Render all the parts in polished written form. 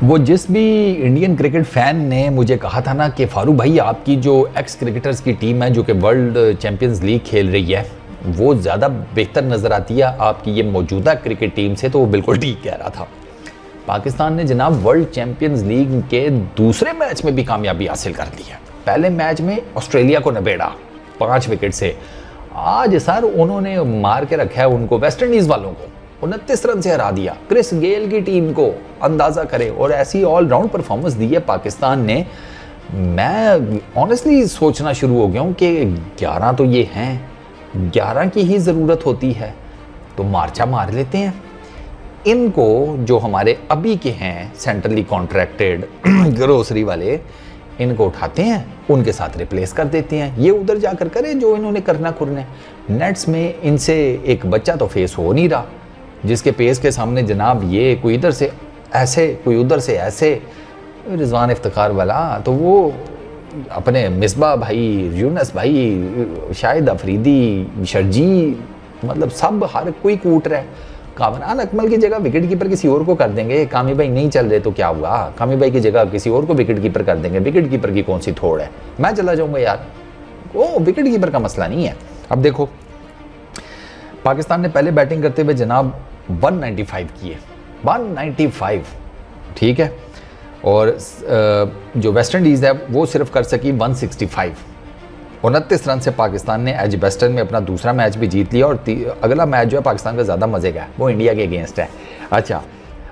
वो जिस भी इंडियन क्रिकेट फैन ने मुझे कहा था ना कि फारूक भाई आपकी जो एक्स क्रिकेटर्स की टीम है जो कि वर्ल्ड चैंपियंस लीग खेल रही है वो ज़्यादा बेहतर नज़र आती है आपकी ये मौजूदा क्रिकेट टीम से, तो वो बिल्कुल ठीक कह रहा था। पाकिस्तान ने जनाब वर्ल्ड चैंपियंस लीग के दूसरे मैच में भी कामयाबी हासिल कर ली है। पहले मैच में ऑस्ट्रेलिया को नबेड़ा 5 विकेट से। आज सर उन्होंने मार के रखा है उनको, वेस्ट इंडीज़ वालों को 29 रन से हरा दिया। क्रिस गेल की टीम को अंदाज़ा करें, और ऐसी ऑलराउंड परफॉर्मेंस दी है पाकिस्तान ने। मैं ऑनेस्टली सोचना शुरू हो गया हूँ कि 11 तो ये हैं, 11 की ही ज़रूरत होती है, तो मार्चा मार लेते हैं इनको। जो हमारे अभी के हैं सेंट्रली कॉन्ट्रैक्टेड ग्रोसरी वाले, इनको उठाते हैं, उनके साथ रिप्लेस कर देते हैं। ये उधर जाकर करें जो इन्होंने करना खुरना। नेट्स में इनसे एक बच्चा तो फेस हो नहीं रहा, जिसके पेस के सामने जनाब ये कोई इधर से ऐसे कोई उधर से ऐसे। रिजवान इफ्तिखार वाला तो वो अपने मिसबा भाई, यूनस भाई, शाहिद अफरीदी, शर्जी, मतलब सब हर कोई कूट रहा है। कामरान अकमल की जगह विकेट कीपर किसी और को कर देंगे। कामी भाई नहीं चल रहे तो क्या हुआ, कामी भाई की जगह किसी और को विकेट कीपर कर देंगे। विकेट कीपर की कौन सी थोड़ है, मैं चला जाऊंगा यार, वो विकेट कीपर का मसला नहीं है। अब देखो पाकिस्तान ने पहले बैटिंग करते हुए जनाब 195 किए, 195, ठीक है। और जो वेस्ट इंडीज़ है वो सिर्फ कर सकी 165। 29 रन से पाकिस्तान ने एज वेस्टर्न में अपना दूसरा मैच भी जीत लिया। और अगला मैच जो है पाकिस्तान का ज़्यादा मज़े का है, वो इंडिया के अगेंस्ट है। अच्छा,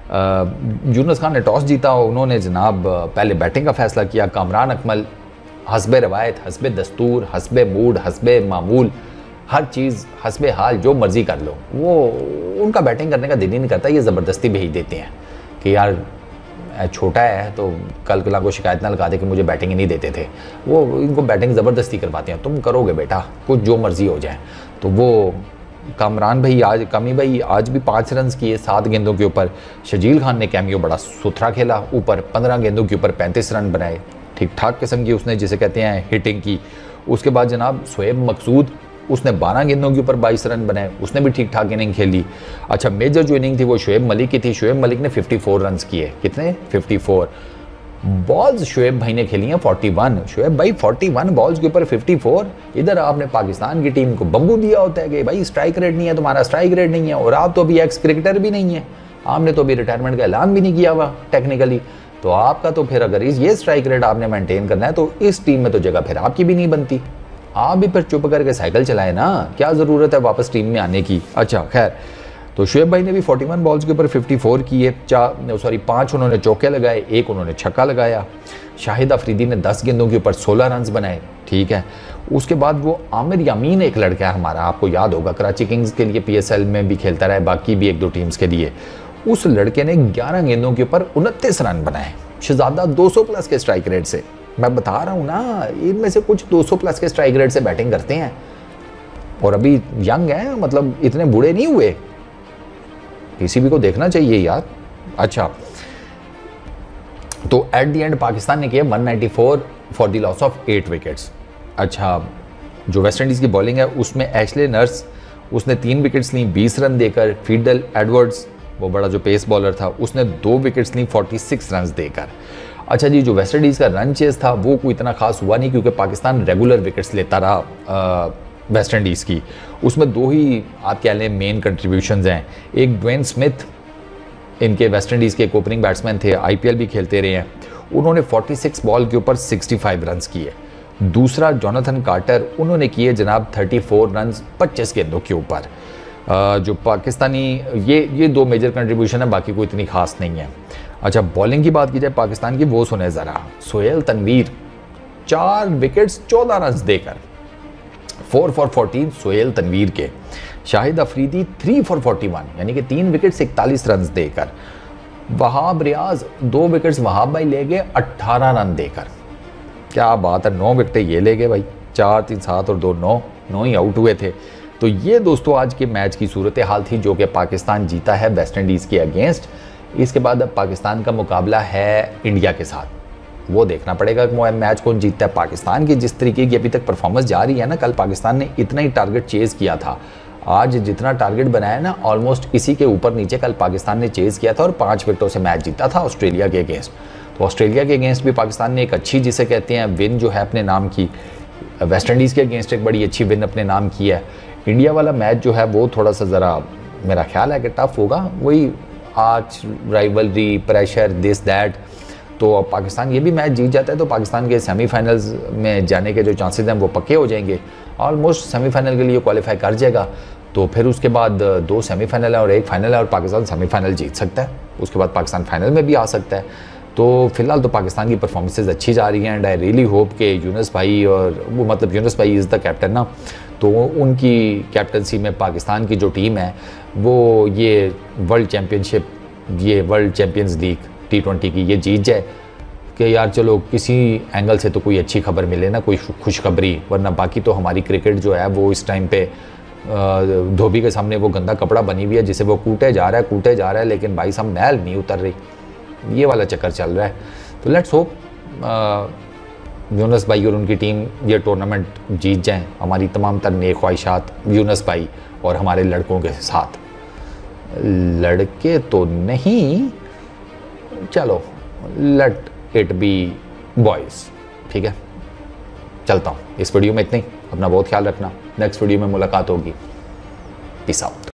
यूनुस खान ने टॉस जीता, उन्होंने जनाब पहले बैटिंग का फैसला किया। कामरान अकमल हस्बे रवायत, हस्बे दस्तूर, हस्बे मूड, हस्बे मामूल, हर चीज़ हस्बे हाल जो मर्जी कर लो, वो उनका बैटिंग करने का दिल ही नहीं करता। ये ज़बरदस्ती भेज देते हैं कि यार छोटा है तो कल कला को शिकायत ना लगा दे कि मुझे बैटिंग ही नहीं देते थे। वो इनको बैटिंग ज़बरदस्ती करवाते हैं, तुम करोगे बेटा कुछ जो मर्जी हो जाए। तो वो कामरान भाई कामी भाई आज भी 5 रन किए 7 गेंदों के ऊपर। शजील खान ने कैमियो बड़ा सुथरा खेला, ऊपर 15 गेंदों के ऊपर 35 रन बनाए, ठीक ठाक किस्म की उसने जिसे कहते हैं हिटिंग की। उसके बाद जनाब शोएब मकसूद, उसने 12 गेंदों के ऊपर 22 रन बनाए, उसने भी ठीक ठाक इनिंग खेली। अच्छा, मेजर जो इनिंग थी वो शोएब मलिक की थी। शोएब मलिक ने 54 रन किए। कितने? 54 बॉल्स शोएब भाई ने खेली हैं 41। शोएब भाई 41 बॉल्स के ऊपर 54। इधर आपने पाकिस्तान की टीम को बम्बू दिया होता है कि भाई स्ट्राइक रेट नहीं है तुम्हारा, स्ट्राइक रेट नहीं है। और आप तो अभी एक्स क्रिकेटर भी नहीं है, आपने तो अभी रिटायरमेंट का ऐलान भी नहीं किया हुआ टेक्निकली। तो आपका तो फिर अगर ये स्ट्राइक रेट आपने मेंटेन करना है तो इस टीम में तो जगह फिर आपकी भी नहीं बनती। आप भी फिर चुप करके साइकिल चलाए ना, क्या ज़रूरत है वापस टीम में आने की। अच्छा खैर, तो शोएब भाई ने भी 41 बॉल्स के ऊपर 54 किए। 5 उन्होंने चौके लगाए, 1 उन्होंने छक्का लगाया। शाहिद अफरीदी ने 10 गेंदों के ऊपर 16 रन बनाए, ठीक है। उसके बाद वो आमिर यामीन एक लड़का है हमारा, आपको याद होगा कराची किंग्स के लिए PSL में भी खेलता रहा है, बाकी भी 1-2 टीम्स के लिए। उस लड़के ने 11 गेंदों के ऊपर 29 रन बनाए, शहजादा 200 प्लस के स्ट्राइक रेट से। मैं बता रहा हूँ ना, इनमें से कुछ 200 प्लस के स्ट्राइक रेट से बैटिंग करते हैं और अभी यंग हैं, मतलब इतने बूढ़े नहीं हुए। पीसीबी को देखना चाहिए यार। अच्छा, तो एट द एंड पाकिस्तान ने किया 194 for the loss of 8 wickets. अच्छा, जो वेस्ट इंडीज़ की बॉलिंग है उसमें एशले नर्स, उसने 3 विकेट्स ली 20 रन देकर। फीडल एडवर्ड्स, वो बड़ा जो पेस बॉलर था, उसने 2 विकेट्स ली 46 रन देकर। अच्छा जी, जो वेस्ट इंडीज़ का रन चेस था वो कोई इतना खास हुआ नहीं, क्योंकि पाकिस्तान रेगुलर विकेट्स लेता रहा वेस्ट इंडीज़ की। उसमें 2 ही आप कह लें मेन कंट्रीब्यूशंस हैं। एक ड्वेन स्मिथ, इनके वेस्ट इंडीज़ के एक ओपनिंग बैट्समैन थे, IPL भी खेलते रहे हैं, उन्होंने 46 बॉल के ऊपर 65 रन किए। दूसरा जोनाथन कार्टर, उन्होंने किए जनाब 34 रन 25 गेंदों के ऊपर। जो पाकिस्तानी ये 2 मेजर कंट्रीब्यूशन है, बाकी कोई इतनी खास नहीं है। अच्छा, बॉलिंग की बात की जाए पाकिस्तान की, वो सुने ज़रा। सोहेल तनवीर 4 विकेट्स 14 रन देकर, 4 for 14 सोहेल तनवीर के। शाहिद अफरीदी 3 for 41, यानी कि 3 विकेट 41 रन देकर। वहाब रियाज 2 विकेट्स वहाब भाई ले गए 18 रन देकर। क्या बात है, 9 विकेटें ये ले गए भाई, 4, 3, 7 और 2 9 ही आउट हुए थे। तो ये दोस्तों आज के मैच की सूरत हाल थी, जो कि पाकिस्तान जीता है वेस्ट इंडीज़ के अगेंस्ट। इसके बाद अब पाकिस्तान का मुकाबला है इंडिया के साथ, वो देखना पड़ेगा कि वो मैच कौन जीतता है। पाकिस्तान की जिस तरीके की अभी तक परफॉर्मेंस जा रही है ना, कल पाकिस्तान ने इतना ही टारगेट चेज़ किया था, आज जितना टारगेट बनाया ना ऑलमोस्ट इसी के ऊपर नीचे कल पाकिस्तान ने चेज़ किया था और 5 विकेटों से मैच जीता था ऑस्ट्रेलिया के अगेंस्ट। तो ऑस्ट्रेलिया के अगेंस्ट भी पाकिस्तान ने एक अच्छी, जिसे कहते हैं विन जो है अपने नाम की, वेस्ट इंडीज़ के अगेंस्ट एक बड़ी अच्छी विन अपने नाम की है। इंडिया वाला मैच जो है वो थोड़ा सा ज़रा मेरा ख्याल है कि टफ होगा, वही आज राइवलरी, प्रेशर, दिस दैट। तो अब पाकिस्तान ये भी मैच जीत जाता है तो पाकिस्तान के सेमीफाइनल्स में जाने के जो चांसेस हैं वो पक्के हो जाएंगे। ऑलमोस्ट सेमीफाइनल के लिए क्वालिफाई कर जाएगा। तो फिर उसके बाद 2 सेमीफाइनल है और 1 फाइनल है और पाकिस्तान सेमीफाइनल जीत सकता है, उसके बाद पाकिस्तान फाइनल में भी आ सकता है। तो फिलहाल तो पाकिस्तान की परफॉर्मेंसेज अच्छी जा रही हैं एंड आई रियली होप कि यूनुस भाई, और वो मतलब यूनुस भाई इज़ द कैप्टन ना, तो उनकी कैप्टनसी में पाकिस्तान की जो टीम है वो ये वर्ल्ड चैम्पियनशिप, ये वर्ल्ड चैम्पियंस लीग T20 की ये जीत जाए कि यार चलो किसी एंगल से तो कोई अच्छी खबर मिले ना, कोई खुशखबरी। वरना बाकी तो हमारी क्रिकेट जो है वो इस टाइम पे धोबी के सामने वो गंदा कपड़ा बनी हुई है जिसे वो कूटे जा रहा है लेकिन भाई साहब मैल नहीं उतर रही, ये वाला चक्कर चल रहा है। तो लेट्स होप यूनुस भाई और उनकी टीम ये टूर्नामेंट जीत जाएं। हमारी तमाम तर नेक ख्वाहिशात यूनुस भाई और हमारे लड़कों के साथ। लड़के तो नहीं, चलो लेट इट बी बॉयज़, ठीक है। चलता हूँ, इस वीडियो में इतना ही। अपना बहुत ख्याल रखना, नेक्स्ट वीडियो में मुलाकात होगी। Peace out.